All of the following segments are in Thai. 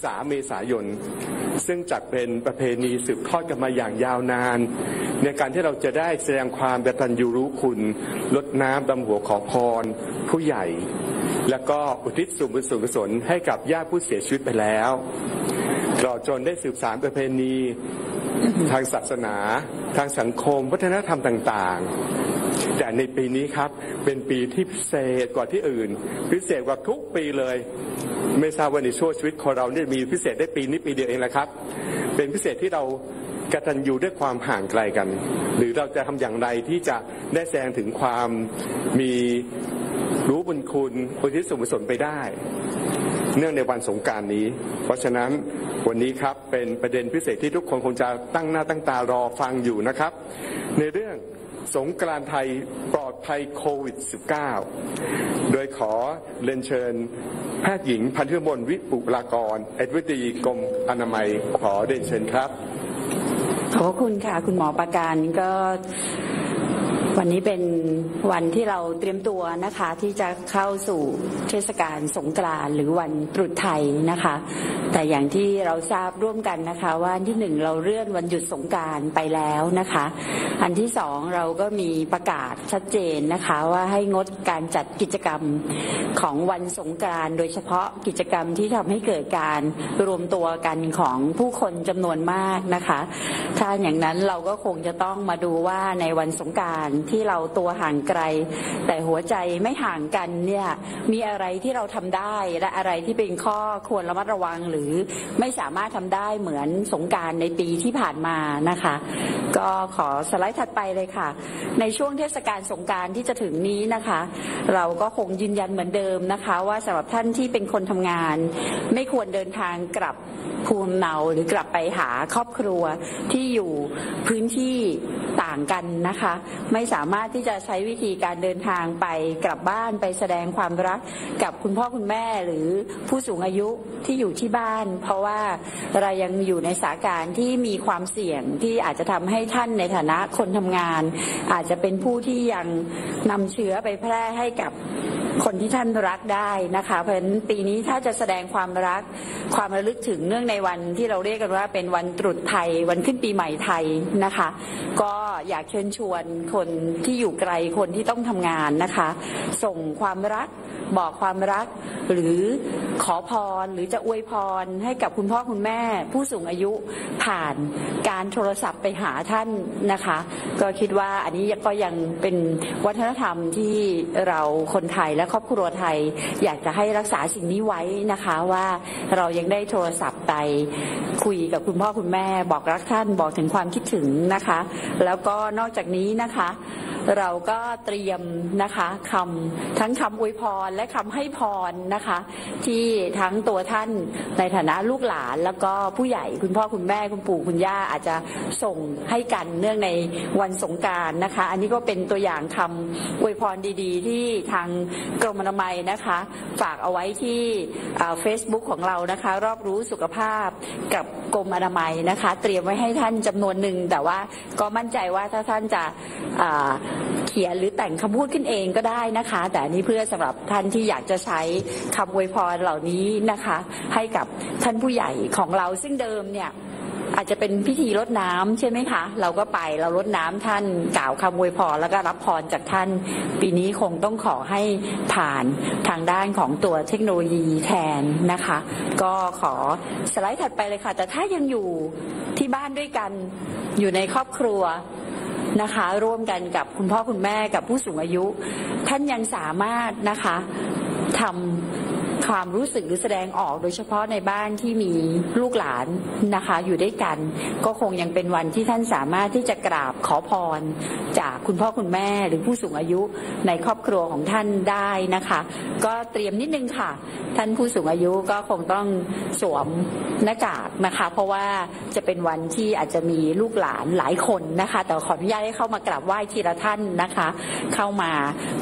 13 เมษายนซึ่งจัดเป็นประเพณีสืบทอดกันมาอย่างยาวนานในการที่เราจะได้แสดงความกตัญญูรู้คุณรดน้ำดำหัวขอพรผู้ใหญ่แล้วก็อุทิศส่วนบุญส่วนกุศลให้กับญาติผู้เสียชีวิตไปแล้วตลอดจนได้สืบสานประเพณีทางศาสนาทางสังคมวัฒนธรรมต่างๆแต่ในปีนี้ครับเป็นปีที่พิเศษกว่าที่อื่นพิเศษกว่าทุกปีเลยไม่ทราบว่าในช่วงชีวิตของเราเนี่ยมีพิเศษได้ปีนี้ปีเดียวเองแหละครับเป็นพิเศษที่เรากตัญญูด้วยความห่างไกลกันหรือเราจะทำอย่างไรที่จะได้แสดงถึงความมีรู้บุญคุณอุทิศส่วนกุศลไปได้เนื่องในวันสงกรานต์นี้เพราะฉะนั้นวันนี้ครับเป็นประเด็นพิเศษที่ทุกคนคงจะตั้งหน้าตั้งตารอฟังอยู่นะครับในเรื่องสงกรานต์ไทยปลอดภัยโควิด -19 โดยขอเรียนเชิญแพทย์หญิงพันธุมนต์วิปุลากรอธิบดีกรมอนามัยขอเรียนเชิญครับขอบคุณค่ะคุณหมอประการก็วันนี้เป็นวันที่เราเตรียมตัวนะคะที่จะเข้าสู่เทศกาลสงกรานต์หรือวันตรุษไทยนะคะแต่อย่างที่เราทราบร่วมกันนะคะว่าอันที่1เราเลื่อนวันหยุดสงกรานต์ไปแล้วนะคะอันที่2เราก็มีประกาศชัดเจนนะคะว่าให้งดการจัดกิจกรรมของวันสงกรานต์โดยเฉพาะกิจกรรมที่ทำให้เกิดการรวมตัวกันของผู้คนจำนวนมากนะคะถ้าอย่างนั้นเราก็คงจะต้องมาดูว่าในวันสงกรานต์ที่เราตัวห่างไกลแต่หัวใจไม่ห่างกันเนี่ยมีอะไรที่เราทำได้และอะไรที่เป็นข้อควรระมัดระวังหรือไม่สามารถทำได้เหมือนสงกรานต์ในปีที่ผ่านมานะคะก็ขอสไลด์ถัดไปเลยค่ะในช่วงเทศกาลสงกรานต์ที่จะถึงนี้นะคะเราก็คงยืนยันเหมือนเดิมนะคะว่าสำหรับท่านที่เป็นคนทำงานไม่ควรเดินทางกลับภูมิลำเนาหรือกลับไปหาครอบครัวที่อยู่พื้นที่ต่างกันนะคะไม่สามารถที่จะใช้วิธีการเดินทางไปกลับบ้านไปแสดงความรักกับคุณพ่อคุณแม่หรือผู้สูงอายุที่อยู่ที่บ้านเพราะว่าเรายังอยู่ในสถานการณ์ที่มีความเสี่ยงที่อาจจะทำให้ท่านในฐานะคนทำงานอาจจะเป็นผู้ที่ยังนำเชื้อไปแพร่ให้กับคนที่ท่านรักได้นะคะเพราะฉะนั้นปีนี้ถ้าจะแสดงความรักความระลึกถึงเนื่องในวันที่เราเรียกกันว่าเป็นวันตรุษไทยวันขึ้นปีใหม่ไทยนะคะก็อยากเชิญชวนคนที่อยู่ไกลคนที่ต้องทำงานนะคะส่งความรักบอกความรักหรือขอพรหรือจะอวยพรให้กับคุณพ่อคุณแม่ผู้สูงอายุผ่านการโทรศัพท์ไปหาท่านนะคะก็คิดว่าอันนี้ก็ยังเป็นวัฒนธรรมที่เราคนไทยและครอบครัวไทยอยากจะให้รักษาสิ่งนี้ไว้นะคะว่าเรายังได้โทรศัพท์ไปคุยกับคุณพ่อคุณแม่บอกรักท่านบอกถึงความคิดถึงนะคะแล้วก็นอกจากนี้นะคะเราก็เตรียมนะคะทั้งคำอวยพรและคำให้พรนะคะที่ทั้งตัวท่านในฐานะลูกหลานแล้วก็ผู้ใหญ่คุณพ่อคุณแม่คุณปู่คุณย่าอาจจะส่งให้กันเนื่องในวันสงกรานต์นะคะอันนี้ก็เป็นตัวอย่างคำอวยพรดีๆที่ทางกรมอนามัยนะคะฝากเอาไว้ที่Facebook ของเรานะคะรอบรู้สุขภาพกับกรมอนามัยนะคะเตรียมไว้ให้ท่านจำนวนหนึ่งแต่ว่าก็มั่นใจว่าถ้าท่านจะเขียนหรือแต่งคำพูดขึ้นเองก็ได้นะคะแต่อันนี้เพื่อสำหรับท่านที่อยากจะใช้คำอวยพรเหล่านี้นะคะให้กับท่านผู้ใหญ่ของเราซึ่งเดิมเนี่ยอาจจะเป็นพิธีรดน้ำใช่ไหมคะเราก็ไปเรารดน้ำท่านกล่าวคำอวยพรแล้วก็รับพรจากท่านปีนี้คงต้องขอให้ผ่านทางด้านของตัวเทคโนโลยีแทนนะคะก็ขอสไลด์ถัดไปเลยค่ะแต่ถ้ายังอยู่ที่บ้านด้วยกันอยู่ในครอบครัวนะคะร่วมกันกับคุณพ่อคุณแม่กับผู้สูงอายุท่านยังสามารถนะคะทำความรู้สึกหรือแสดงออกโดยเฉพาะในบ้านที่มีลูกหลานนะคะอยู่ด้วยกันก็คงยังเป็นวันที่ท่านสามารถที่จะกราบขอพรจากคุณพ่อคุณแม่หรือผู้สูงอายุในครอบครัวของท่านได้นะคะก็เตรียมนิดนึงค่ะท่านผู้สูงอายุก็คงต้องสวมหน้ากากนะคะเพราะว่าจะเป็นวันที่อาจจะมีลูกหลานหลายคนนะคะแต่ขออนุญาตให้เข้ามากราบไหว้ทีละท่านนะคะเข้ามาที่จะ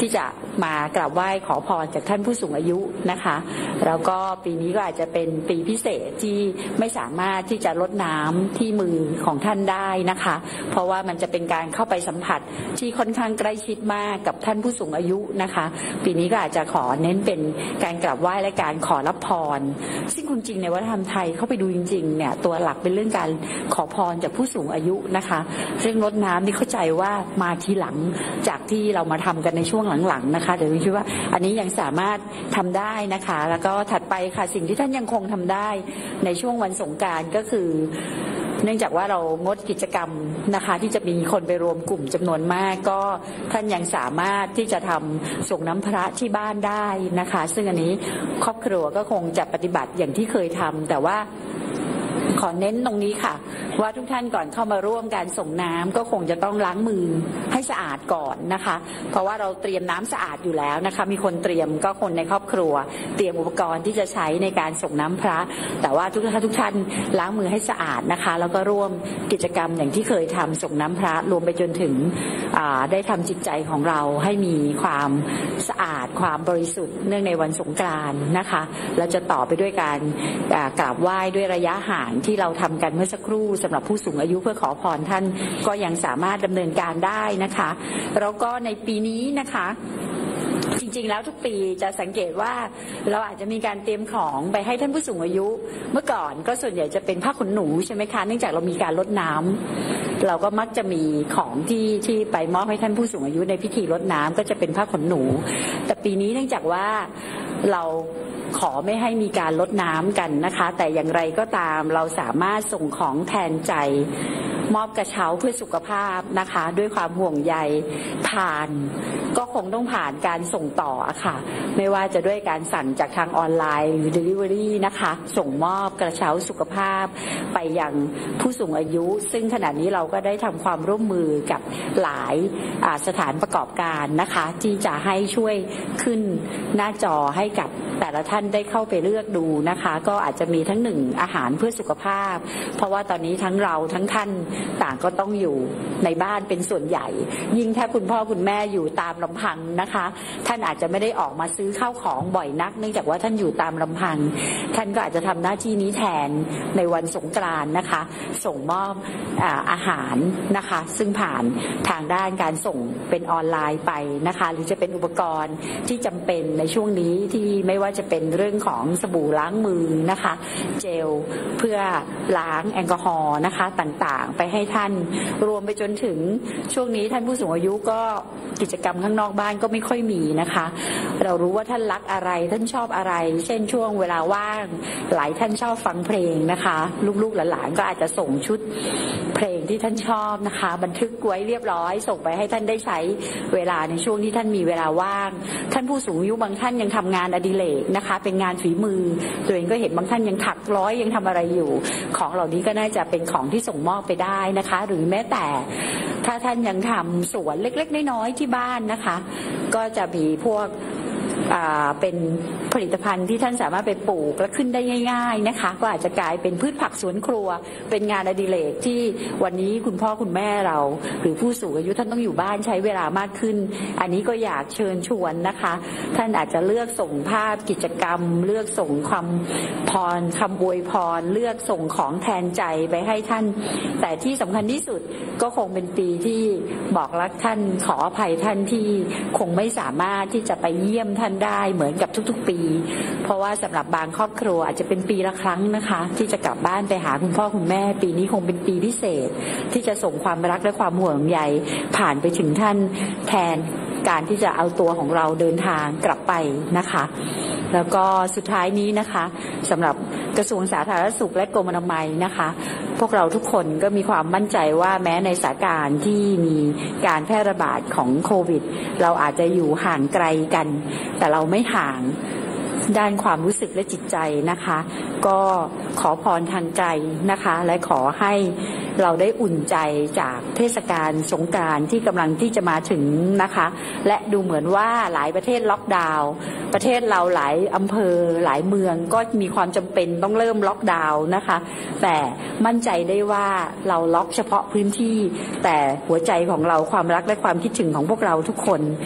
มากราบไหว้ขอพรจากท่านผู้สูงอายุนะคะแล้วก็ปีนี้ก็อาจจะเป็นปีพิเศษที่ไม่สามารถที่จะรดน้ำที่มือของท่านได้นะคะเพราะว่ามันจะเป็นการเข้าไปสัมผัสที่ค่อนข้างใกล้ชิดมากกับท่านผู้สูงอายุนะคะปีนี้ก็อาจจะขอเน้นเป็นการกราบไหว้และการขอรับพรซึ่งจริงๆในวัฒนธรรมไทยเข้าไปดูจริงๆเนี่ยตัวหลักเป็นเรื่องการขอพรจากผู้สูงอายุนะคะซึ่งรดน้ำนี่เข้าใจว่ามาทีหลังจากที่เรามาทำกันในช่วงหลังๆนะคะแต่คิดว่าอันนี้ยังสามารถทำได้นะคะแล้วก็ถัดไปค่ะสิ่งที่ท่านยังคงทำได้ในช่วงวันสงกรานต์ก็คือเนื่องจากว่าเรางดกิจกรรมนะคะที่จะมีคนไปรวมกลุ่มจำนวนมากก็ท่านยังสามารถที่จะทำส่งน้ำพระที่บ้านได้นะคะซึ่งอันนี้ครอบครัวก็คงจะปฏิบัติอย่างที่เคยทำแต่ว่าขอเน้นตรงนี้ค่ะว่าทุกท่านก่อนเข้ามาร่วมการส่งน้ำก็คงจะต้องล้างมือให้สะอาดก่อนนะคะเพราะว่าเราเตรียมน้ำสะอาดอยู่แล้วนะคะมีคนเตรียมก็คนในครอบครัวเตรียมอุปกรณ์ที่จะใช้ในการส่งน้ำพระแต่ว่าทุกท่านล้างมือให้สะอาดนะคะแล้วก็ร่วมกิจกรรมอย่างที่เคยทำส่งน้ำพระรวมไปจนถึงได้ทำจิตใจของเราให้มีความสะอาดความบริสุทธิ์เนื่องในวันสงกรานต์นะคะแล้วจะต่อไปด้วยการกราบไหว้ด้วยระยะห่างที่เราทำกันเมื่อสักครู่สำหรับผู้สูงอายุเพื่อขอพรท่านก็ยังสามารถดำเนินการได้นะคะแล้วก็ในปีนี้นะคะจริงๆแล้วทุกปีจะสังเกตว่าเราอาจจะมีการเตรียมของไปให้ท่านผู้สูงอายุเมื่อก่อนก็ส่วนใหญ่จะเป็นผ้าขนหนูใช่ไหมคะเนื่องจากเรามีการรดน้ำเราก็มักจะมีของที่ไปมอบให้ท่านผู้สูงอายุในพิธีรดน้ำก็จะเป็นผ้าขนหนูแต่ปีนี้เนื่องจากว่าเราขอไม่ให้มีการลดน้ำกันนะคะแต่อย่างไรก็ตามเราสามารถส่งของแทนใจมอบกระเช้าเพื่อสุขภาพนะคะด้วยความห่วงใยก็คงต้องผ่านการส่งต่อค่ะไม่ว่าจะด้วยการสั่งจากทางออนไลน์หรือ Delivery นะคะส่งมอบกระเช้าสุขภาพไปยังผู้สูงอายุซึ่งขณะนี้เราก็ได้ทำความร่วมมือกับหลายสถานประกอบการนะคะที่จะให้ช่วยขึ้นหน้าจอให้กับแต่ละท่านได้เข้าไปเลือกดูนะคะก็อาจจะมีทั้ง1อาหารเพื่อสุขภาพเพราะว่าตอนนี้ทั้งเราทั้งท่านต่างก็ต้องอยู่ในบ้านเป็นส่วนใหญ่ยิ่งถ้าคุณพ่อคุณแม่อยู่ตามลำพังนะคะท่านอาจจะไม่ได้ออกมาซื้อข้าวของบ่อยนักเนื่องจากว่าท่านอยู่ตามลำพังท่านก็อาจจะทำหน้าที่นี้แทนในวันสงกรานต์นะคะส่งมอบอาหารนะคะซึ่งผ่านทางด้านการส่งเป็นออนไลน์ไปนะคะหรือจะเป็นอุปกรณ์ที่จำเป็นในช่วงนี้ที่ไม่ว่าจะเป็นเรื่องของสบู่ล้างมือนะคะเจลเพื่อล้างแอลกอฮอล์นะคะต่างๆไปให้ท่านรวมไปจนถึงช่วงนี้ท่านผู้สูงอายุก็กิจกรรมข้างนอกบ้านก็ไม่ค่อยมีนะคะเรารู้ว่าท่านรักอะไรท่านชอบอะไรเช่นช่วงเวลาว่างหลายท่านชอบฟังเพลงนะคะลูกๆหลานๆก็อาจจะส่งชุดเพลงที่ท่านชอบนะคะบันทึกไว้เรียบร้อยส่งไปให้ท่านได้ใช้เวลาในช่วงที่ท่านมีเวลาว่างท่านผู้สูงอายุบางท่านยังทำงานอดิเรกนะคะเป็นงานฝีมือตัวเองก็เห็นบางท่านยังถักร้อยยังทำอะไรอยู่ของเหล่านี้ก็น่าจะเป็นของที่ส่งมอบไปได้นะคะหรือแม้แต่ถ้าท่านยังทำสวนเล็กๆน้อยๆที่บ้านนะคะก็จะมีพวกเป็นผลิตภัณฑ์ที่ท่านสามารถไปปลูกและขึ้นได้ง่ายๆนะคะก็อาจจะกลายเป็นพืชผักสวนครัวเป็นงานอดิเรกที่วันนี้คุณพ่อคุณแม่เราหรือผู้สูงอายุท่านต้องอยู่บ้านใช้เวลามากขึ้นอันนี้ก็อยากเชิญชวนนะคะท่านอาจจะเลือกส่งภาพกิจกรรมเลือกส่งคำอวยพรเลือกส่งของแทนใจไปให้ท่านแต่ที่สำคัญที่สุดก็คงเป็นปีที่บอกรักท่านขออภัยท่านที่คงไม่สามารถที่จะไปเยี่ยมท่านได้เหมือนกับทุกๆปีเพราะว่าสำหรับบางครอบครัวอาจจะเป็นปีละครั้งนะคะที่จะกลับบ้านไปหาคุณพ่อคุณแม่ปีนี้คงเป็นปีพิเศษที่จะส่งความรักและความห่วงใยผ่านไปถึงท่านแทนการที่จะเอาตัวของเราเดินทางกลับไปนะคะแล้วก็สุดท้ายนี้นะคะสำหรับกระทรวงสาธารณสุขและกรมอนามัยนะคะพวกเราทุกคนก็มีความมั่นใจว่าแม้ในสถานการณ์ที่มีการแพร่ระบาดของโควิดเราอาจจะอยู่ห่างไกลกันแต่เราไม่ห่างด้านความรู้สึกและจิตใจนะคะก็ขอพรทางใจนะคะและขอให้เราได้อุ่นใจจากเทศกาลสงกรานต์ที่กำลังที่จะมาถึงนะคะและดูเหมือนว่าหลายประเทศล็อกดาวน์ประเทศเราหลายอำเภอหลายเมืองก็มีความจำเป็นต้องเริ่มล็อกดาวน์นะคะแต่มั่นใจได้ว่าเราล็อกเฉพาะพื้นที่แต่หัวใจของเราความรักและความคิดถึงของพวกเราทุกคน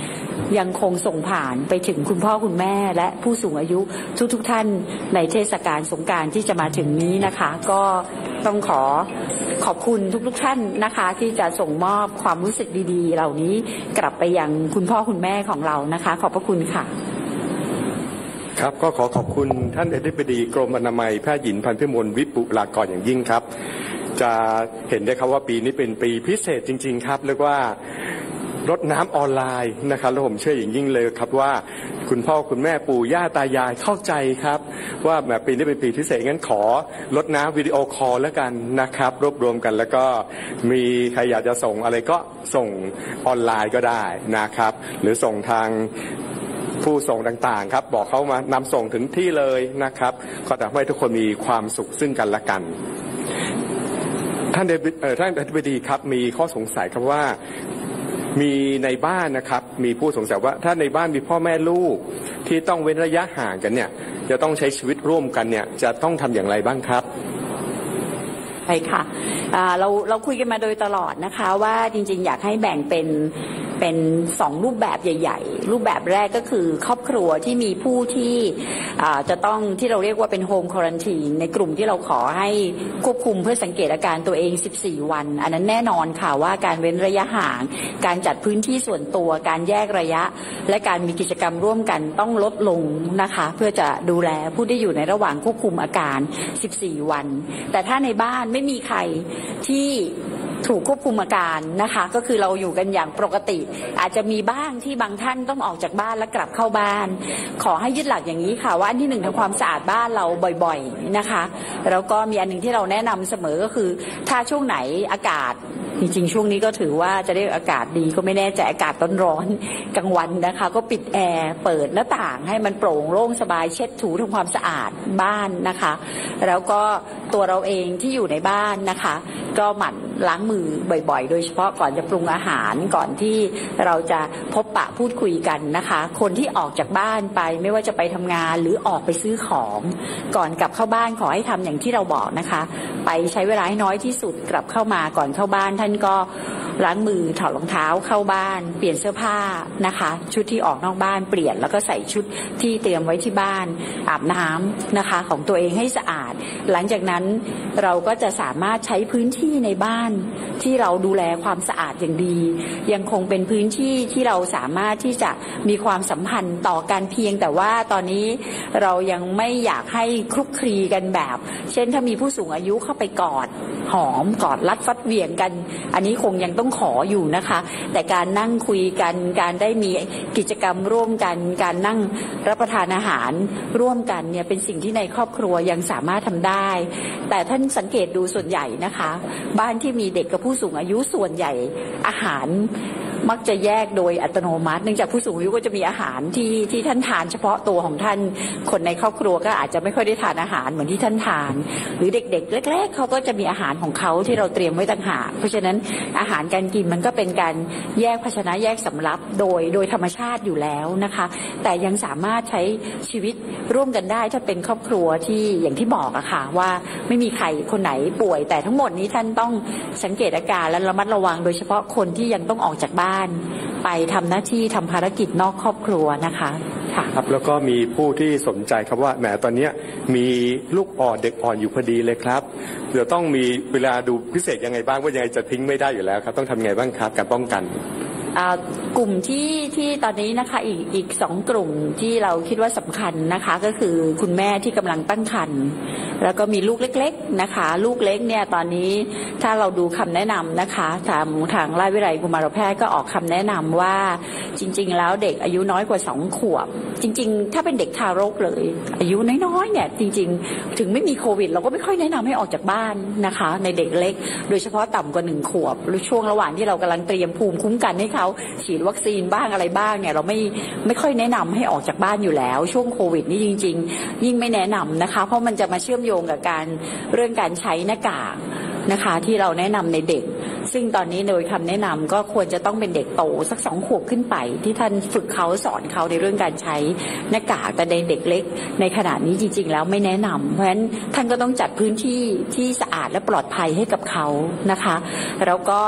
ยังคงส่งผ่านไปถึงคุณพ่อคุณแม่และผู้สูงอายุทุกท่านในเทศกาลสงกรานต์ที่จะมาถึงนี้นะคะก็ต้องขอบคุณทุกท่านนะคะที่จะส่งมอบความรู้สึกดีๆเหล่านี้กลับไปยังคุณพ่อคุณแม่ของเรานะคะขอบพระคุณค่ะครับก็ขอบคุณท่านอธิบดีกรมอนามัยแพทย์หญิงพันธุ์พิมลวิปุลากรอย่างยิ่งครับจะเห็นได้ครับว่าปีนี้เป็นปีพิเศษจริงๆครับเรียกว่ารดน้ำออนไลน์นะครับแล้วผมเชื่ออย่างยิ่งเลยครับว่าคุณพ่อคุณแม่ปู่ย่าตายายเข้าใจครับว่าแบบปีนี้เป็นปีพิเศษงั้นขอรดน้ำวิดีโอคอลแล้วกันนะครับรวบรวมกันแล้วก็มีใครอยากจะส่งอะไรก็ส่งออนไลน์ก็ได้นะครับหรือส่งทางผู้ส่งต่างๆครับบอกเขามานำส่งถึงที่เลยนะครับก็ทำให้ทุกคนมีความสุขซึ่งกันและกันท่านอธิบดีครับมีข้อสงสัยครับว่ามีในบ้านนะครับมีผู้สงสัยว่าถ้าในบ้านมีพ่อแม่ลูกที่ต้องเว้นระยะห่างกันเนี่ยจะต้องใช้ชีวิตร่วมกันเนี่ยจะต้องทำอย่างไรบ้างครับใช่ค่ะเราคุยกันมาโดยตลอดนะคะว่าจริงๆอยากให้แบ่งเป็น2รูปแบบใหญ่ๆรูปแบบแรกก็คือครอบครัวที่มีผู้ที่จะต้องที่เราเรียกว่าเป็นโฮมควอรันทีนในกลุ่มที่เราขอให้ควบคุมเพื่อสังเกตอาการตัวเอง14วันอันนั้นแน่นอนค่ะว่าการเว้นระยะห่างการจัดพื้นที่ส่วนตัวการแยกระยะและการมีกิจกรรมร่วมกันต้องลดลงนะคะเพื่อจะดูแลผู้ที่อยู่ในระหว่างควบคุมอาการ14วันแต่ถ้าในบ้านไม่มีใครที่ถูกควบคุมอาการนะคะก็คือเราอยู่กันอย่างปกติอาจจะมีบ้างที่บางท่านต้องออกจากบ้านและกลับเข้าบ้านขอให้ยึดหลักอย่างนี้ค่ะว่าอันที่1ทำความสะอาดบ้านเราบ่อยๆนะคะแล้วก็มีอันหนึ่งที่เราแนะนำเสมอก็คือถ้าช่วงไหนอากาศจริงๆช่วงนี้ก็ถือว่าจะได้อากาศดีก็ไม่แน่ใจอากาศร้อนๆกลางวันนะคะก็ปิดแอร์เปิดหน้าต่างให้มันโปร่งโล่งสบายเช็ดถูทำความสะอาดบ้านนะคะแล้วก็ตัวเราเองที่อยู่ในบ้านนะคะก็หมั่นล้างมือบ่อยๆโดยเฉพาะก่อนจะปรุงอาหารก่อนที่เราจะพบปะพูดคุยกันนะคะคนที่ออกจากบ้านไปไม่ว่าจะไปทำงานหรือออกไปซื้อของก่อนกลับเข้าบ้านขอให้ทำอย่างที่เราบอกนะคะไปใช้เวลาให้น้อยที่สุดกลับเข้ามาก่อนเข้าบ้านท่านก็ล้างมือถอดรองเท้าเข้าบ้านเปลี่ยนเสื้อผ้านะคะชุดที่ออกนอกบ้านเปลี่ยนแล้วก็ใส่ชุดที่เตรียมไว้ที่บ้านอาบน้ำนะคะของตัวเองให้สะอาดหลังจากนั้นเราก็จะสามารถใช้พื้นที่ในบ้านที่เราดูแลความสะอาดอย่างดียังคงเป็นพื้นที่ที่เราสามารถที่จะมีความสัมพันธ์ต่อกันเพียงแต่ว่าตอนนี้เรายังไม่อยากให้คลุกคลีกันแบบเช่นถ้ามีผู้สูงอายุเข้าไปกอดหอมกอดรัดฟัดเหวี่ยงกันอันนี้คงยังต้องขออยู่นะคะแต่การนั่งคุยกันการได้มีกิจกรรมร่วมกันการนั่งรับประทานอาหารร่วมกันเนี่ยเป็นสิ่งที่ในครอบครัวยังสามารถทำได้แต่ท่านสังเกตดูส่วนใหญ่นะคะบ้านที่มีเด็กกับผู้สูงอายุส่วนใหญ่อาหารมักจะแยกโดยอัตโนมัติเนื่องจากผู้สูงอายุก็จะมีอาหารที่ท่านทานเฉพาะตัวของท่านคนในครอบครัวก็อาจจะไม่ค่อยได้ทานอาหารเหมือนที่ท่านทานหรือเด็กๆเล็กๆเขาก็จะมีอาหารของเขาที่เราเตรียมไว้ต่างหากเพราะฉะนั้นอาหารการกินมันก็เป็นการแยกภาชนะแยกสำรับโดยธรรมชาติอยู่แล้วนะคะแต่ยังสามารถใช้ชีวิตร่วมกันได้ถ้าเป็นครอบครัวที่อย่างที่บอกอะค่ะว่าไม่มีใครคนไหนป่วยแต่ทั้งหมดนี้ท่านต้องสังเกตอาการและระมัดระวังโดยเฉพาะคนที่ยังต้องออกจากบ้านไปทำหน้าที่ทำภารกิจนอกครอบครัวนะคะครับแล้วก็มีผู้ที่สนใจครับว่าแหมตอนนี้มีลูกอ่อนเด็กอ่อนอยู่พอดีเลยครับเดี๋ยวต้องมีเวลาดูพิเศษยังไงบ้างว่ายังไงจะทิ้งไม่ได้อยู่แล้วครับต้องทำไงบ้างครับการป้องกันกลุ่มที่ตอนนี้นะคะอีก2กลุ่มที่เราคิดว่าสำคัญนะคะก็คือคุณแม่ที่กำลังตั้งครรภ์แล้วก็มีลูกเล็กๆนะคะลูกเล็กเนี่ยตอนนี้ถ้าเราดูคำแนะนำนะคะทางราชวิทยาลัยกุมารแพทย์ก็ออกคำแนะนำว่าจริงๆแล้วเด็กอายุน้อยกว่า2 ขวบจริงๆถ้าเป็นเด็กทารกเลยอายุน้อยๆเนี่ยจริงๆถึงไม่มีโควิดเราก็ไม่ค่อยแนะนำให้ออกจากบ้านนะคะในเด็กเล็กโดยเฉพาะต่ำกว่า1 ขวบหรือช่วงระหว่างที่เรากำลังเตรียมภูมิคุ้มกันให้เขาฉีดวัคซีนบ้างอะไรบ้างเนี่ยเราไม่ค่อยแนะนำให้ออกจากบ้านอยู่แล้วช่วงโควิดนี่จริงๆยิ่งไม่แนะนำนะคะเพราะมันจะมาเชื่อมโยงกับเรื่องการใช้หน้ากากนะคะที่เราแนะนำในเด็กซึ่งตอนนี้โดยคำแนะนำก็ควรจะต้องเป็นเด็กโตสัก2 ขวบขึ้นไปที่ท่านฝึกเขาสอนเขาในเรื่องการใช้หน้ากากแต่ในเด็กเล็กในขณะนี้จริงๆแล้วไม่แนะนำเพราะฉะนั้นท่านก็ต้องจัดพื้นที่ที่สะอาดและปลอดภัยให้กับเขานะคะแล้วก็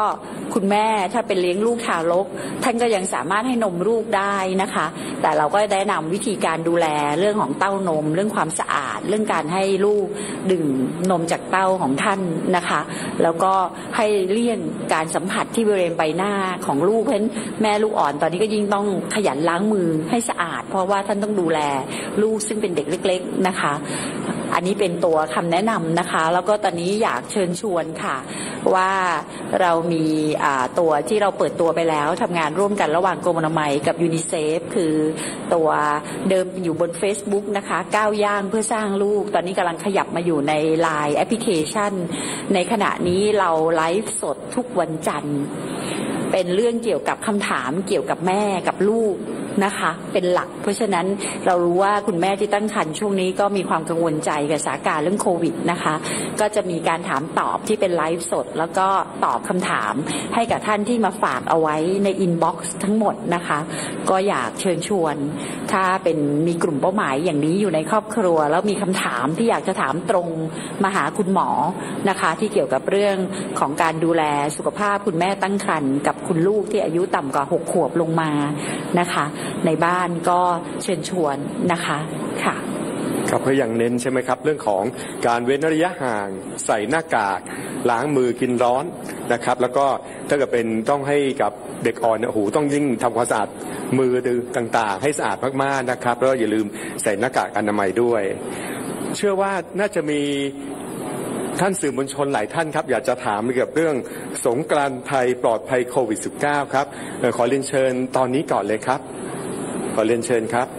คุณแม่ถ้าเป็นเลี้ยงลูกทารกท่านก็ยังสามารถให้นมลูกได้นะคะแต่เราก็แนะนำวิธีการดูแลเรื่องของเต้านมเรื่องความสะอาดเรื่องการให้ลูกดื่มนมจากเต้าของท่านนะคะแล้วก็ให้เลี่ยงการสัมผัสที่บริเวณใบหน้าของลูกเพราะฉะนั้นแม่ลูกอ่อนตอนนี้ก็ยิ่งต้องขยันล้างมือให้สะอาดเพราะว่าท่านต้องดูแลลูกซึ่งเป็นเด็กเล็กๆนะคะอันนี้เป็นตัวคำแนะนำนะคะแล้วก็ตอนนี้อยากเชิญชวนค่ะว่าเรามีตัวที่เราเปิดตัวไปแล้วทำงานร่วมกันระหว่างกรมอนามัยกับยูนิเซฟคือตัวเดิมอยู่บน Facebook นะคะก้าวย่างเพื่อสร้างลูกตอนนี้กำลังขยับมาอยู่ใน LINE แอปพลิเคชันในขณะนี้เราไลฟ์สดทุกวันจันทร์เป็นเรื่องเกี่ยวกับคำถามเกี่ยวกับแม่กับลูกนะคะเป็นหลักเพราะฉะนั้นเรารู้ว่าคุณแม่ที่ตั้งครรภ์ช่วงนี้ก็มีความกังวลใจกับสถานการณ์เรื่องโควิดนะคะก็จะมีการถามตอบที่เป็นไลฟ์สดแล้วก็ตอบคำถามให้กับท่านที่มาฝากเอาไว้ในอินบ็อกซ์ทั้งหมดนะคะก็อยากเชิญชวนถ้าเป็นมีกลุ่มเป้าหมายอย่างนี้อยู่ในครอบครัวแล้วมีคำถามที่อยากจะถามตรงมาหาคุณหมอนะคะที่เกี่ยวกับเรื่องของการดูแลสุขภาพคุณแม่ตั้งครรภ์กับคุณลูกที่อายุต่ำกว่า6 ขวบลงมานะคะในบ้านก็เชิญชวนนะคะค่ะครับก็ยังเน้นใช่ไหมครับเรื่องของการเว้นระยะห่างใส่หน้ากากล้างมือกินร้อนนะครับแล้วก็ถ้าเกิดเป็นต้องให้กับเด็กอ่อนหูต้องยิ่งทำความสะอาดมือต่างๆให้สะอาดมากๆนะครับแล้วอย่าลืมใส่หน้ากากอนามัยด้วยเชื่อว่าน่าจะมีท่านสื่อมวลชนหลายท่านครับอยากจะถามเกี่ยวกับเรื่องสงกรานต์ไทยปลอดภัยโควิด -19 ครับขอเรียนเชิญตอนนี้ก่อนเลยครับขอเรียนเชิญครับ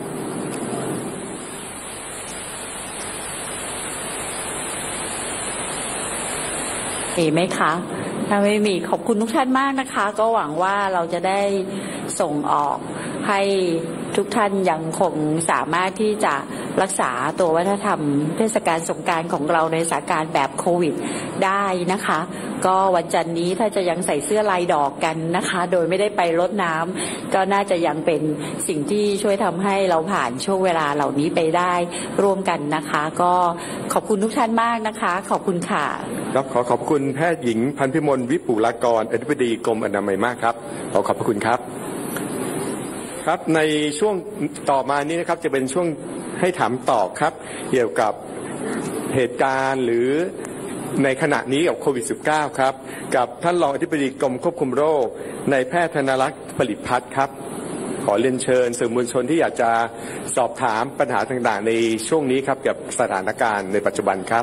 มีไหมคะถ้าไม่มีขอบคุณทุกท่านมากนะคะก็หวังว่าเราจะได้ส่งออกให้ทุกท่านยังคงสามารถที่จะรักษาตัววัฒนธรรมเทศกาลสงกรานต์ของเราในสถานการณ์แบบโควิดได้นะคะก็วันจันทร์นี้ถ้าจะยังใส่เสื้อลายดอกกันนะคะโดยไม่ได้ไปรดน้ำก็น่าจะยังเป็นสิ่งที่ช่วยทำให้เราผ่านช่วงเวลาเหล่านี้ไปได้ร่วมกันนะคะก็ขอบคุณทุกท่านมากนะคะขอบคุณค่ะครับขอบคุณแพทย์หญิงพันพิมลวิปุลากรอธิบดีกรมอนามัยมากครับขอบพระคุณครับครับในช่วงต่อมานี้นะครับจะเป็นช่วงให้ถามตอบครับเกี่ยวกับเหตุการณ์หรือในขณะนี้กับโควิด -19 ครับกับท่านรองอธิบดีกรมควบคุมโรคในแพทย์ธนรักษ์ผลิตพัฒน์ครับขอเรียนเชิญสื่อมวลชนที่อยากจะสอบถามปัญหาต่างๆในช่วงนี้ครับกับสถานการณ์ในปัจจุบันครับ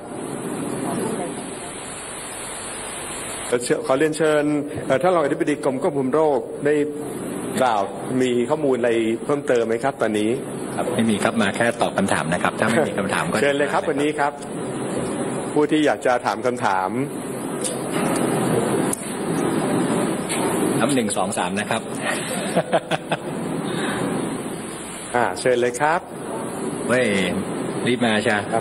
ขอเรียนเชิญท่านรองอธิบดีกรมควบคุมโรคได้กล่าวมีข้อมูลอะไรเพิ่มเติมไหมครับตอนนี้ครับไม่มีครับมาแค่ตอบคำถามนะครับถ้าไม่มีคำถามก็เชิญเลยครับวันนี้ครับผู้ที่อยากจะถามคำถามนับ1 2 3นะครับเชิญเลยครับเว้ยรีบมาใช่ครับ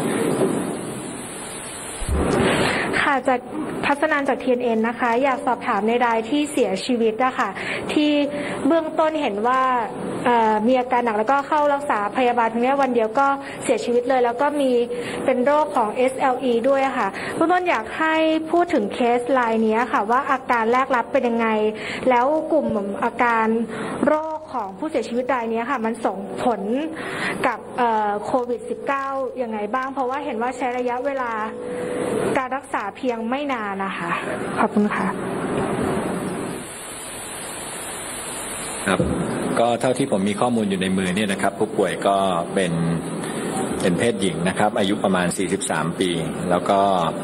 ค่ะจากพัฒนานจาก TNN นะคะอยากสอบถามในรายที่เสียชีวิตนะคะที่เบื้องต้นเห็นว่ามีอาการหนักแล้วก็เข้ารักษาพยาบาลเพียงแค่วันเดียวก็เสียชีวิตเลยแล้วก็มีเป็นโรคของ SLE ด้วยค่ะเบื้องต้นอยากให้พูดถึงเคสรายนี้ค่ะว่าอาการแรกรับเป็นยังไงแล้วกลุ่มอาการโรคของผู้เสียชีวิตรายนี้ค่ะมันส่งผลกับโควิด -19 ยังไงบ้างเพราะว่าเห็นว่าใช้ระยะเวลาการรักษาเพียงไม่นานนะคะขอบคุณค่ะครับก็เท่าที่ผมมีข้อมูลอยู่ในมือเนี่ยนะครับผู้ป่วยก็เป็นเพศหญิงนะครับอายุประมาณ43ปีแล้วก็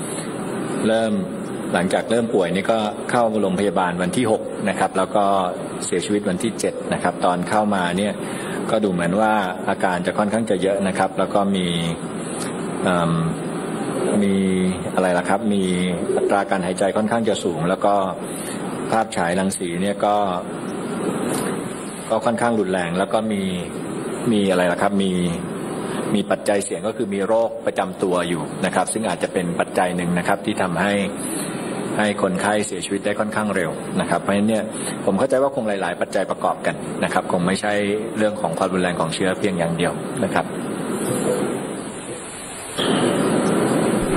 หลังจากเริ่มป่วยนี่ก็เข้าโรงพยาบาลวันที่6นะครับแล้วก็เสียชีวิตวันที่7นะครับตอนเข้ามาเนี่ยก็ดูเหมือนว่าอาการจะค่อนข้างจะเยอะนะครับแล้วก็มีอะไรล่ะครับมีอัตราการหายใจค่อนข้างจะสูงแล้วก็ภาพฉายรังสีเนี่ยก็ค่อนข้างรุนแรงแล้วก็มีอะไรล่ะครับมีปัจจัยเสี่ยงก็คือมีโรคประจำตัวอยู่นะครับซึ่งอาจจะเป็นปัจจัยหนึ่งนะครับที่ทำให้คนไข้เสียชีวิตได้ค่อนข้างเร็วนะครับเพราะฉะนั้นเนี่ยผมเข้าใจว่าคงหลายๆปัจจัยประกอบกันนะครับคงไม่ใช่เรื่องของความรุนแรงของเชื้อเพียงอย่างเดียวนะครับจาก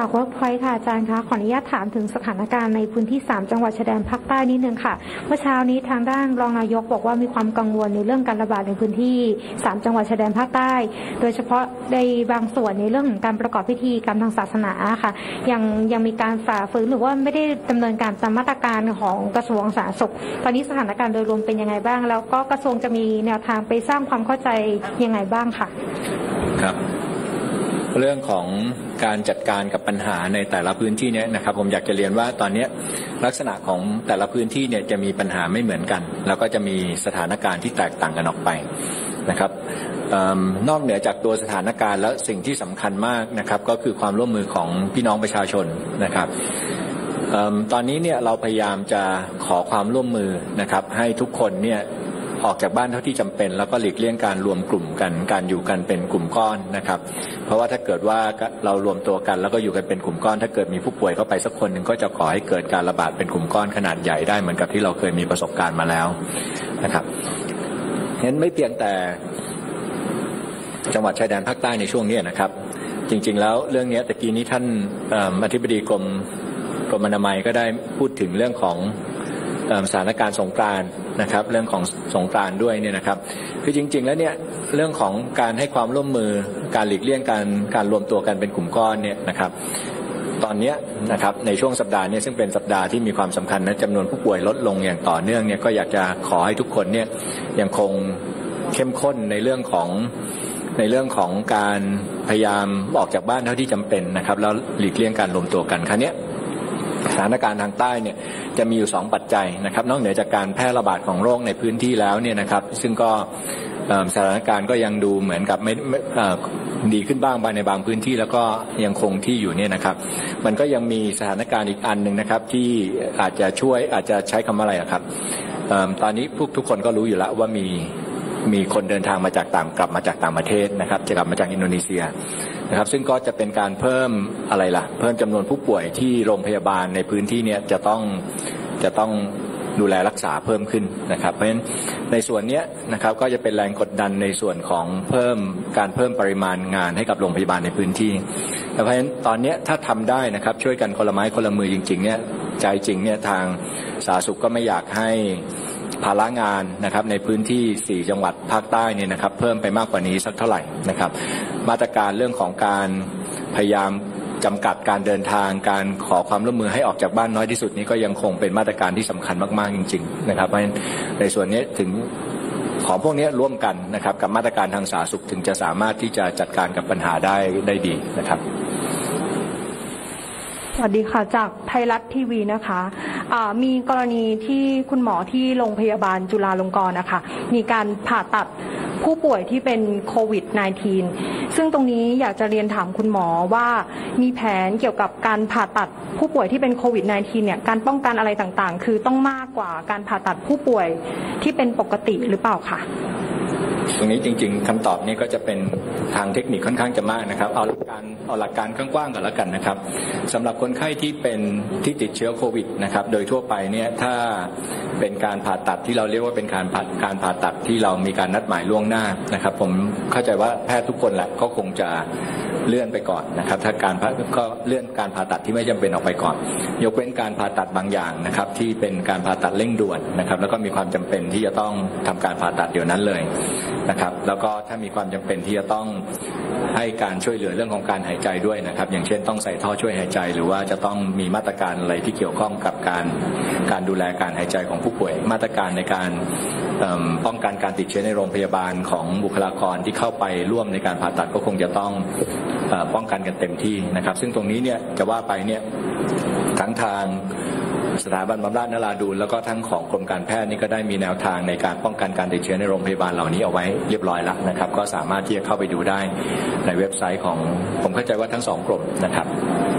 จากเวิร์กพอยต์ค่ะอาจารย์คะขออนุญาตถามถึงสถานการณ์ในพื้นที่3จังหวัดชายแดนภาคใต้นิดนึงค่ะเมื่อเช้านี้ทางด้านรองนายกบอกว่ามีความกังวลในเรื่องการระบาดในพื้นที่3จังหวัดชายแดนภาคใต้โดยเฉพาะในบางส่วนในเรื่องของการประกอบพิธีกรรมทางศาสนาค่ะยังมีการฝ่าฝืนหรือว่าไม่ได้ดำเนินการตามมาตรการของกระทรวงสาธารณสุขตอนนี้สถานการณ์โดยรวมเป็นยังไงบ้างแล้วก็กระทรวงจะมีแนวทางไปสร้างความเข้าใจยังไงบ้างค่ะครับเรื่องของการจัดการกับปัญหาในแต่ละพื้นที่เนี่ยนะครับผมอยากจะเรียนว่าตอนนี้ลักษณะของแต่ละพื้นที่เนี่ยจะมีปัญหาไม่เหมือนกันแล้วก็จะมีสถานการณ์ที่แตกต่างกันออกไปนะครับนอกเหนือจากตัวสถานการณ์แล้วสิ่งที่สำคัญมากนะครับก็คือความร่วมมือของพี่น้องประชาชนนะครับตอนนี้เนี่ยเราพยายามจะขอความร่วมมือนะครับให้ทุกคนเนี่ยออกจากบ้านเท่าที่จำเป็นแล้วก็หลีกเลี่ยงการรวมกลุ่มกันการอยู่กันเป็นกลุ่มก้อนนะครับเพราะว่าถ้าเกิดว่าเรารวมตัวกันแล้วก็อยู่กันเป็นกลุ่มก้อนถ้าเกิดมีผู้ป่วยเข้าไปสักคนหนึ่งก็จะก่อให้เกิดการระบาดเป็นกลุ่มก้อนขนาดใหญ่ได้เหมือนกับที่เราเคยมีประสบการณ์มาแล้วนะครับฉะนั้นไม่เพียงแต่จังหวัดชายแดนภาคใต้ในช่วงนี้นะครับจริงๆแล้วเรื่องนี้ตะกี้นี้ท่านอธิบดีกรมอนามัยก็ได้พูดถึงเรื่องของสถานการณ์สงกรานต์นะครับเรื่องของสงกรานต์ด้วยเนี่ยนะครับคือจริงๆแล้วเนี่ยเรื่องของการให้ความร่วมมือการหลีกเลี่ยงการรวมตัวกันเป็นกลุ่มก้อนเนี่ยนะครับตอนนี้นะครับในช่วงสัปดาห์นี้ซึ่งเป็นสัปดาห์ที่มีความสำคัญนะจำนวนผู้ป่วยลดลงอย่างต่อเนื่องเนี่ยก็อยากจะขอให้ทุกคนเนี่ยยังคงเข้มข้นในเรื่องของการพยายามออกจากบ้านเท่าที่จำเป็นนะครับแล้วหลีกเลี่ยงการรวมตัวกันครั้งนี้สถานการณ์ทางใต้เนี่ยจะมีอยู่2ปัจจัยนะครับนอกเหนือจากการแพร่ระบาดของโรคในพื้นที่แล้วเนี่ยนะครับซึ่งก็สถานการณ์ก็ยังดูเหมือนกับไม่ดีขึ้นบ้างในบางพื้นที่แล้วก็ยังคงที่อยู่เนี่ยนะครับมันก็ยังมีสถานการณ์อีกอันหนึ่งนะครับที่อาจจะใช้คำว่าอะไรครับตอนนี้ทุกคนก็รู้อยู่แล้วว่ามีคนเดินทางมาจากกลับมาจากต่างประเทศนะครับจะกลับมาจากอินโดนีเซียนะครับซึ่งก็จะเป็นการเพิ่มเพิ่มจำนวนผู้ป่วยที่โรงพยาบาลในพื้นที่เนี่ยจะต้องดูแลรักษาเพิ่มขึ้นนะครับเพราะฉะนั้นในส่วนนี้นะครับก็จะเป็นแรงกดดันในส่วนของเพิ่มปริมาณงานให้กับโรงพยาบาลในพื้นที่เพราะฉะนั้นตอนนี้ถ้าทำได้นะครับช่วยกันคนละไม้คนละมือจริงๆเนี่ยใจจริงเนี่ยทางสาธารณสุขก็ไม่อยากให้ภาระงานนะครับในพื้นที่4จังหวัดภาคใต้เนี่ยนะครับเพิ่มไปมากกว่านี้สักเท่าไหร่นะครับมาตรการเรื่องของการพยายามจำกัดการเดินทางการขอความร่วมมือให้ออกจากบ้านน้อยที่สุดนี้ก็ยังคงเป็นมาตรการที่สำคัญมากๆจริงๆนะครับเพราะฉะนั้นในส่วนนี้ถึงของพวกนี้ร่วมกันนะครับกับมาตรการทางสาธารณสุขถึงจะสามารถที่จะจัดการกับปัญหาได้ดีนะครับสวัสดีค่ะจากไทยรัฐทีวีนะคะมีกรณีที่คุณหมอที่โรงพยาบาลจุฬาลงกรณ์นะคะมีการผ่าตัดผู้ป่วยที่เป็นโควิด -19 ซึ่งตรงนี้อยากจะเรียนถามคุณหมอว่ามีแผนเกี่ยวกับการผ่าตัดผู้ป่วยที่เป็นโควิด -19 เนี่ยการป้องกันอะไรต่างๆคือต้องมากกว่าการผ่าตัดผู้ป่วยที่เป็นปกติหรือเปล่าคะตรงนี้จริงๆคำตอบนี้ก็จะเป็นทางเทคนิคค่อนข้างจะมากนะครับเอาหลักการกว้างๆก่อนแล้วกันนะครับสำหรับคนไข้ที่ติดเชื้อโควิดนะครับโดยทั่วไปเนี่ยถ้าเป็นการผ่าตัดที่เราเรียกว่าเป็นการผ่าตัดที่เรามีการนัดหมายล่วงหน้านะครับผมเข้าใจว่าแพทย์ทุกคนแหละก็คงจะเลื่อนไปก่อนนะครับถ้าก็เลื่อนการผ่าตัดที่ไม่จำเป็นออกไปก่อนยกเว้นการผ่าตัดบางอย่างนะครับที่เป็นการผ่าตัดเร่งด่วนนะครับแล้วก็มีความจำเป็นที่จะต้องทำการผ่าตัดเดี๋ยวนั้นเลยนะครับแล้วก็ถ้ามีความจำเป็นที่จะต้องให้การช่วยเหลือเรื่องของการหายใจด้วยนะครับอย่างเช่นต้องใส่ท่อช่วยหายใจหรือว่าจะต้องมีมาตรการอะไรที่เกี่ยวข้องกับการดูแลการหายใจของผู้ป่วยมาตรการในการป้องกันการติดเชื้อในโรงพยาบาลของบุคลากรที่เข้าไปร่วมในการผ่าตัดก็คงจะต้องป้องกันกันเต็มที่นะครับซึ่งตรงนี้เนี่ยจะว่าไปเนี่ยทั้งทางสถาบันบำราศนราดูลแล้วก็ทั้งของกรมการแพทย์นี่ก็ได้มีแนวทางในการป้องกันการติดเชื้อในโรงพยาบาลเหล่านี้เอาไว้เรียบร้อยแล้วนะครับก็สามารถที่จะเข้าไปดูได้ในเว็บไซต์ของผมเข้าใจว่าทั้ง2กรมนะครับ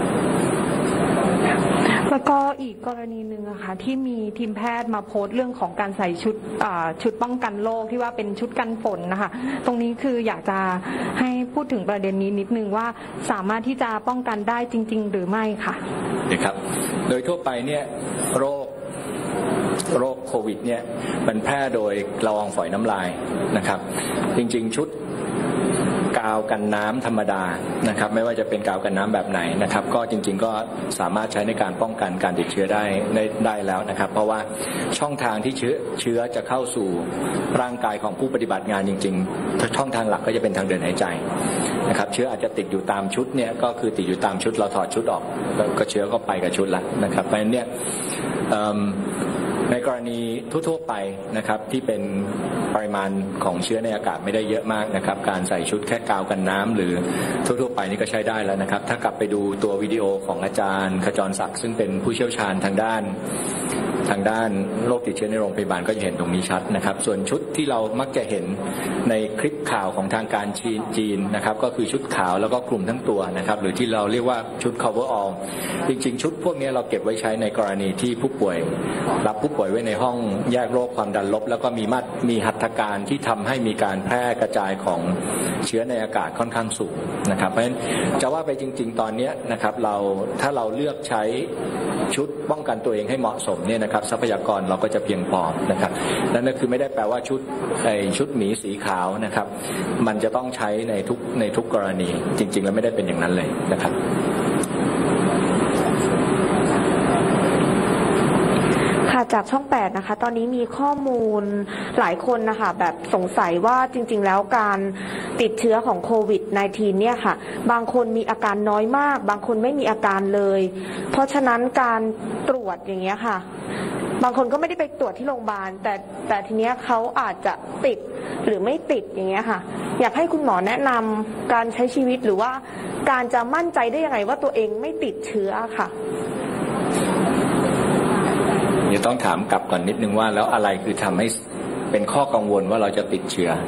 แล้วก็อีกกรณีหนึ่งนะคะที่มีทีมแพทย์มาโพสต์เรื่องของการใส่ชุดป้องกันโรคที่ว่าเป็นชุดกันฝนนะคะตรงนี้คืออยากจะให้พูดถึงประเด็นนี้นิดนึงว่าสามารถที่จะป้องกันได้จริงๆหรือไม่ค่ะนะครับโดยทั่วไปเนี่ยโรคโควิดเนี่ยมันแพร่โดยละอองฝอยน้ำลายนะครับจริงๆชุดกาวกันน้ำธรรมดานะครับไม่ว่าจะเป็นกาวกันน้ำแบบไหนนะครับก็จริงๆก็สามารถใช้ในการป้องกันการติดเชื้อได้แล้วนะครับเพราะว่าช่องทางที่เชื้อจะเข้าสู่ร่างกายของผู้ปฏิบัติงานจริงๆช่องทางหลักก็จะเป็นทางเดินหายใจนะครับเชื้ออาจจะติดอยู่ตามชุดเนี่ยก็คือติดอยู่ตามชุดเราถอดชุดออกก็เชื้อก็ไปกับชุดละนะครับเพราะฉะนั้นเนี่ยในกรณีทั่วๆไปนะครับที่เป็นปริมาณของเชื้อในอากาศไม่ได้เยอะมากนะครับการใส่ชุดแค่กาวกันน้ำหรือทั่วๆไปนี่ก็ใช้ได้แล้วนะครับถ้ากลับไปดูตัววิดีโอของอาจารย์ขจรศักดิ์ซึ่งเป็นผู้เชี่ยวชาญทางด้านโรคติดเชื้อในโรงพยาบาลก็จะเห็นตรงนี้ชัดนะครับส่วนชุดที่เรามักจะเห็นในคลิปข่าวของทางการจีนนะครับก็คือชุดขาวแล้วก็คลุมทั้งตัวนะครับหรือที่เราเรียกว่าชุด cover all จริงๆชุดพวกนี้เราเก็บไว้ใช้ในกรณีที่ผู้ป่วยรับผู้ป่วยไว้ในห้องแยกโรคความดันลบแล้วก็มีหัตถการที่ทำให้มีการแพร่กระจายของเชื้อในอากาศค่อนข้างสูงนะครับเพราะฉะนั้นจะว่าไปจริงๆตอนนี้นะครับถ้าเราเลือกใช้ชุดป้องกันตัวเองให้เหมาะสมเนี่ยนะครับทรัพยากรเราก็จะเพียงพอนะครับนั่นก็คือไม่ได้แปลว่าชุดหมีสีขาวนะครับมันจะต้องใช้ในทุกกรณีจริงๆแล้วไม่ได้เป็นอย่างนั้นเลยนะครับจากช่อง8นะคะตอนนี้มีข้อมูลหลายคนนะคะแบบสงสัยว่าจริงๆแล้วการติดเชื้อของโควิด -19 เนี่ยค่ะบางคนมีอาการน้อยมากบางคนไม่มีอาการเลยเพราะฉะนั้นการตรวจอย่างเงี้ยค่ะบางคนก็ไม่ได้ไปตรวจที่โรงพยาบาลแต่ทีเนี้ยเขาอาจจะติดหรือไม่ติดอย่างเงี้ยค่ะอยากให้คุณหมอแนะนำการใช้ชีวิตหรือว่าการจะมั่นใจได้ยังไงว่าตัวเองไม่ติดเชื้อค่ะเดี๋ยวต้องถามกลับก่อนนิดนึงว่าแล้วอะไรคือทำให้เป็นข้อกังวลว่าเราจะติดเชื้อ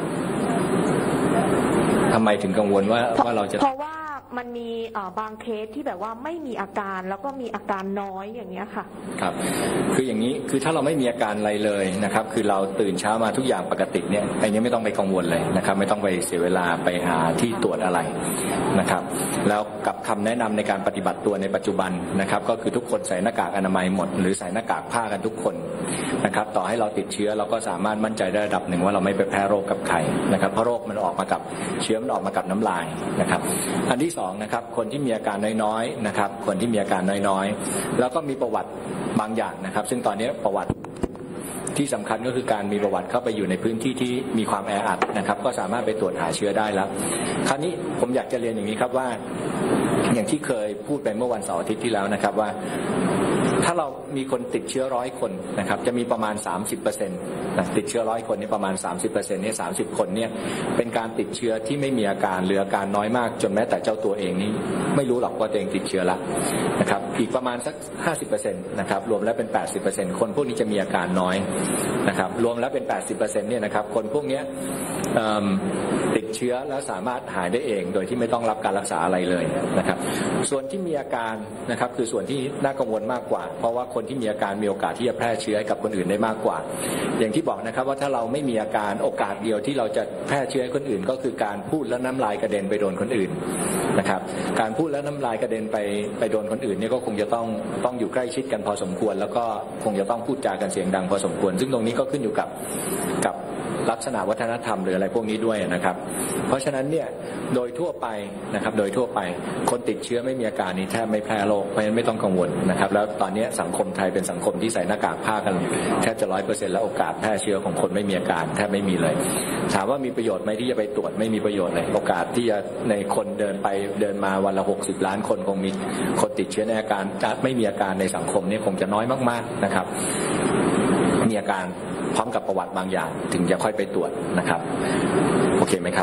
ทำไมถึงกังวลว่าเราจะเพราะว่ามันมีบางเคสที่แบบว่าไม่มีอาการแล้วก็มีอาการน้อยอย่างเงี้ยค่ะครับคืออย่างนี้คือถ้าเราไม่มีอาการอะไรเลยนะครับคือเราตื่นเช้ามาทุกอย่างปกติเนี่ยอันนี้ไม่ต้องไปกังวลเลยนะครับไม่ต้องไปเสียเวลาไปหาที่ตรวจอะไรนะครับแล้วกับคำแนะนำในการปฏิบัติตัวในปัจจุบันนะครับก็คือทุกคนใส่หน้ากากอนามัยหมดหรือใส่หน้ากากผ้ากันทุกคนนะครับต่อให้เราติดเชื้อเราก็สามารถมั่นใจได้ระดับหนึ่งว่าเราไม่ไปแพร่โรคกับใครนะครับเพราะโรคมันออกมากับเชื้อมันออกมากับน้ำลายนะครับอันที่2นะครับคนที่มีอาการน้อยๆนะครับคนที่มีอาการน้อยๆแล้วก็มีประวัติบางอย่างนะครับซึ่งตอนนี้ประวัติที่สำคัญก็คือการมีประวัติเข้าไปอยู่ในพื้นที่ที่มีความแออัดนะครับก็สามารถไปตรวจหาเชื้อได้แล้วคราวนี้ผมอยากจะเรียนอย่างนี้ครับว่าอย่างที่เคยพูดไปเมื่อวันเสาร์อาทิตย์ที่แล้วนะครับว่าถ้าเรามีคนติดเชื้อ100 คนนะครับจะมีประมาณ 30% ติดเชื้อ100 คนนี่ประมาณ 30% เนี่ย30 คนเนี่ยเป็นการติดเชื้อที่ไม่มีอาการหรืออาการน้อยมากจนแม้แต่เจ้าตัวเองนี่ไม่รู้หรอกว่าตัวเองติดเชื้อละนะครับอีกประมาณสัก 50% นะครับรวมแล้วเป็น 80% คนพวกนี้จะมีอาการน้อยนะครับรวมแล้วเป็น 80% เนี่ยนะครับคนพวกนี้ติดเชื้อแล้วสามารถหายได้เองโดยที่ไม่ต้องรับการรักษาอะไรเลยนะครับส่วนที่มีอาการนะครับคือส่วนที่น่ากังวลมากกว่าเพราะว่าคนที่มีอาการมีโอกาสที่จะแพร่เชื้อให้กับคนอื่นได้มากกว่าอย่างที่บอกนะครับว่าถ้าเราไม่มีอาการโอกาสเดียวที่เราจะแพร่เชื้อให้คนอื่นก็คือการพูดแล้วน้ำลายกระเด็นไปโดนคนอื่นนะครับการพูดแล้วน้ำลายกระเด็นไปโดนคนอื่นเนี่ยก็คงจะต้องอยู่ใกล้ชิดกันพอสมควรแล้วก็คงจะต้องพูดจากันเสียงดังพอสมควรซึ่งตรงนี้ก็ขึ้นอยู่กับลักษณะวัฒนธรรมหรืออะไรพวกนี้ด้วยนะครับเพราะฉะนั้นเนี่ยโดยทั่วไปนะครับโดยทั่วไปคนติดเชื้อไม่มีอาการนี้แทบไม่แพร่โรคเพราะฉะนั้นไม่ต้องกังวลนะครับแล้วตอนนี้สังคมไทยเป็นสังคมที่ใส่หน้ากากผ้ากันแทบจะ 100% แล้วโอกาสแพร่เชื้อของคนไม่มีอาการแทบไม่มีเลยถามว่ามีประโยชน์ไหมที่จะไปตรวจไม่มีประโยชน์เลยโอกาสที่จะในคนเดินไปเดินมาวันละ60 ล้านคนคงมีคนติดเชื้อในอาการไม่มีอาการในสังคมนี้คงจะน้อยมากๆนะครับมีอาการพร้อมกับประวัติบางอย่างถึงจะค่อยไปตรวจนะครับโอเคไหมครับ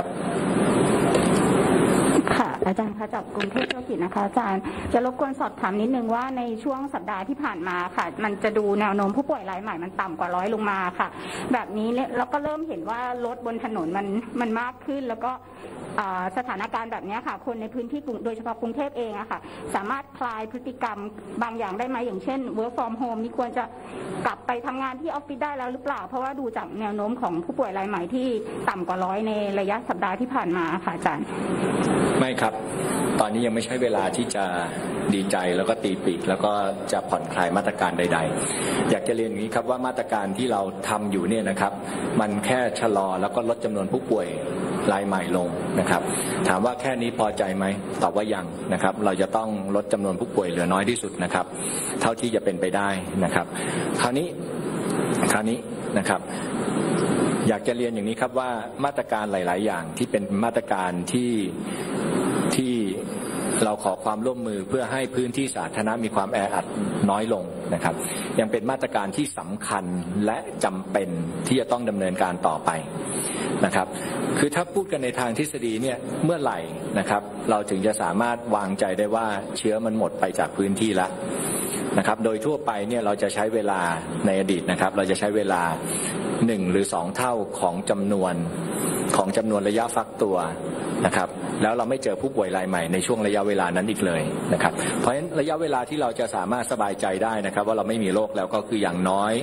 ค่ะอาจารย์คะจากกรุงเทพธุรกิจนะคะอาจารย์จะรบกวนสอบถามนิดนึงว่าในช่วงสัปดาห์ที่ผ่านมาค่ะมันจะดูแนวโน้มผู้ป่วยรายใหม่มันต่ำกว่า100ลงมาค่ะแบบนี้เราก็เริ่มเห็นว่ารถบนถนนมันมากขึ้นแล้วก็สถานการณ์แบบนี้ค่ะคนในพื้นที่โดยเฉพาะกรุงเทพเองอะค่ะสามารถคลายพฤติกรรมบางอย่างได้ไหมอย่างเช่น work from home นี่ควรจะกลับไปทำงานที่ออฟฟิศได้แล้วหรือเปล่าเพราะว่าดูจากแนวโน้มของผู้ป่วยรายใหม่ที่ต่ำกว่า100ในระยะสัปดาห์ที่ผ่านมาค่ะอาจารย์ไม่ครับตอนนี้ยังไม่ใช่เวลาที่จะดีใจแล้วก็ตีปีกแล้วก็จะผ่อนคลายมาตรการใดๆอยากจะเรียนอย่างนี้ครับว่ามาตรการที่เราทำอยู่เนี่ยนะครับมันแค่ชะลอแล้วก็ลดจำนวนผู้ป่วยรายใหม่ลงนะครับถามว่าแค่นี้พอใจไหมตอบว่ายังนะครับเราจะต้องลดจำนวนผู้ป่วยเหลือน้อยที่สุดนะครับเท่าที่จะเป็นไปได้นะครับคราวนี้นะครับอยากจะเรียนอย่างนี้ครับว่ามาตรการหลายๆอย่างที่เป็นมาตรการที่เราขอความร่วมมือเพื่อให้พื้นที่สาธารณะมีความแออัดน้อยลงนะครับยังเป็นมาตรการที่สำคัญและจำเป็นที่จะต้องดำเนินการต่อไปนะครับคือถ้าพูดกันในทางทฤษฎีเนี่ยเมื่อไหร่นะครับเราถึงจะสามารถวางใจได้ว่าเชื้อมันหมดไปจากพื้นที่แล้วนะครับโดยทั่วไปเนี่ยเราจะใช้เวลาในอดีตนะครับเราจะใช้เวลา1 หรือ 2 เท่าของจำนวนระยะฟักตัวนะครับแล้วเราไม่เจอผู้ป่วยรายใหม่ในช่วงระยะเวลานั้นอีกเลยนะครับเพราะฉะนั้นระยะเวลาที่เราจะสามารถสบายใจได้นะครับว่าเราไม่มีโรคแล้วก็คืออย่างน้อย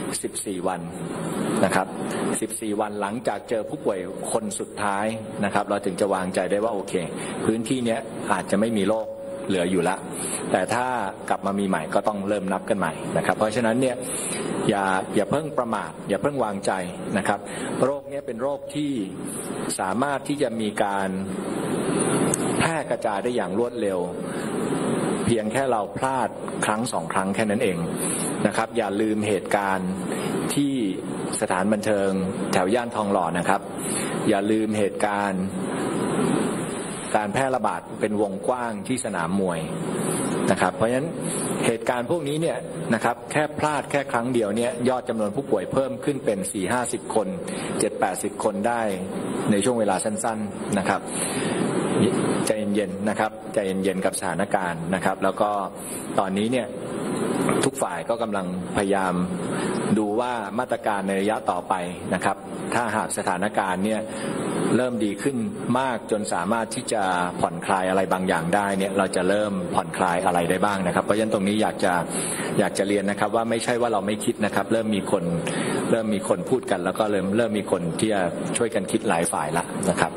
14 วันนะครับ14 วันหลังจากเจอผู้ป่วยคนสุดท้ายนะครับเราถึงจะวางใจได้ว่าโอเคพื้นที่นี้อาจจะไม่มีโรคเหลืออยู่ละแต่ถ้ากลับมามีใหม่ก็ต้องเริ่มนับกันใหม่นะครับเพราะฉะนั้นเนี่ยอย่าเพิ่งประมาทอย่าเพิ่งวางใจนะครับโรคนี้เป็นโรคที่สามารถที่จะมีการแพร่กระจายได้อย่างรวดเร็วเพียงแค่เราพลาดครั้ง2 ครั้งแค่นั้นเองนะครับอย่าลืมเหตุการณ์ที่สถานบันเทิงแถวย่านทองหล่อนะครับอย่าลืมเหตุการณ์การแพร่ระบาดเป็นวงกว้างที่สนามมวยนะครับเพราะฉะนั้นเหตุการณ์พวกนี้เนี่ยนะครับแค่พลาดแค่ครั้งเดียวเนี่ยยอดจำนวนผู้ป่วยเพิ่มขึ้นเป็น 4-50 คน 7-80 คนได้ในช่วงเวลาสั้นๆนะครับใจเย็นๆนะครับใจเย็นๆกับสถานการณ์นะครับแล้วก็ตอนนี้เนี่ยทุกฝ่ายก็กำลังพยายามดูว่ามาตรการในระยะต่อไปนะครับถ้าหากสถานการณ์เนี่ยเริ่มดีขึ้นมากจนสามารถที่จะผ่อนคลายอะไรบางอย่างได้เนี่ยเราจะเริ่มผ่อนคลายอะไรได้บ้างนะครับเพราะฉะนั้นตรงนี้อยากจะเรียนนะครับว่าไม่ใช่ว่าเราไม่คิดนะครับเริ่มมีคนพูดกันแล้วก็เริ่มมีคนที่จะช่วยกันคิดหลายฝ่ายละนะครับ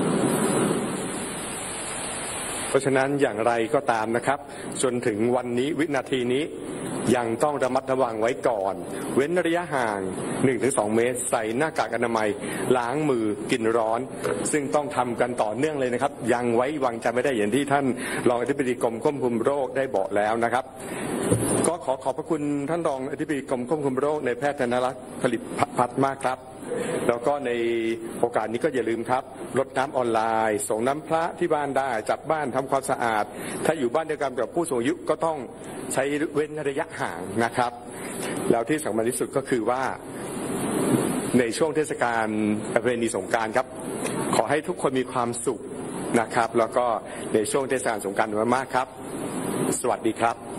เพราะฉะนั้นอย่างไรก็ตามนะครับจนถึงวันนี้วินาทีนี้ยังต้องระมัดระวังไว้ก่อนเว้นระยะห่าง 1-2 เมตรใส่หน้ากากอนามัยล้างมือกินร้อนซึ่งต้องทำกันต่อเนื่องเลยนะครับยังไว้วางใจไม่ได้อย่างที่ท่านรองอธิบดีกรมควบคุมโรคได้บอกแล้วนะครับก็ขอบพระคุณท่านรองอธิบดีกรมควบคุมโรคในแพทย์ธนรัตน์ผลิตพัฒน์มากครับแล้วก็ในโอกาสนี้ก็อย่าลืมครับรดน้ำออนไลน์ส่งน้ำพระที่บ้านได้จัดบ้านทำความสะอาดถ้าอยู่บ้านเดียวกันกับผู้สูงอายุก็ต้องใช้เว้นระยะห่างนะครับแล้วที่สำคัญที่สุดก็คือว่าในช่วงเทศกาลประเพณีสงกรานต์ครับขอให้ทุกคนมีความสุขนะครับแล้วก็ในช่วงเทศกาลสงกรานต์มากๆครับสวัสดีครับ